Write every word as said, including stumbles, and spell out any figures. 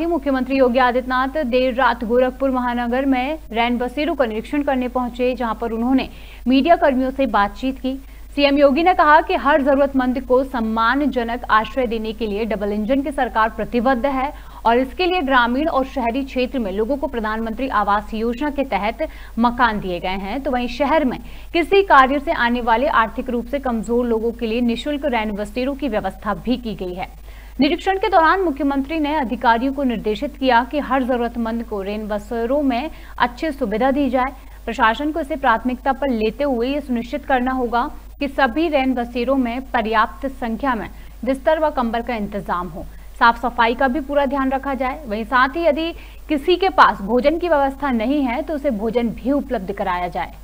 साथ ही मुख्यमंत्री योगी आदित्यनाथ देर रात गोरखपुर महानगर में रैन बसेरों का निरीक्षण करने पहुंचे, जहां पर उन्होंने मीडिया कर्मियों से बातचीत की। सीएम योगी ने कहा कि हर जरूरतमंद को सम्मानजनक आश्रय देने के लिए डबल इंजन की सरकार प्रतिबद्ध है और इसके लिए ग्रामीण और शहरी क्षेत्र में लोगों को प्रधानमंत्री आवास योजना के तहत मकान दिए गए हैं, तो वहीं शहर में किसी कार्य से आने वाले आर्थिक रूप से कमजोर लोगों के लिए निःशुल्क रैन बसेरों की व्यवस्था भी की गई है। निरीक्षण के दौरान मुख्यमंत्री ने अधिकारियों को निर्देशित किया कि हर जरूरतमंद को रैन बसेरों में अच्छी सुविधा दी जाए। प्रशासन को इसे प्राथमिकता पर लेते हुए ये सुनिश्चित करना होगा कि सभी रैन बसेरों में पर्याप्त संख्या में बिस्तर व कंबल का इंतजाम हो। साफ सफाई का भी पूरा ध्यान रखा जाए। वहीं साथ ही यदि किसी के पास भोजन की व्यवस्था नहीं है तो उसे भोजन भी उपलब्ध कराया जाए।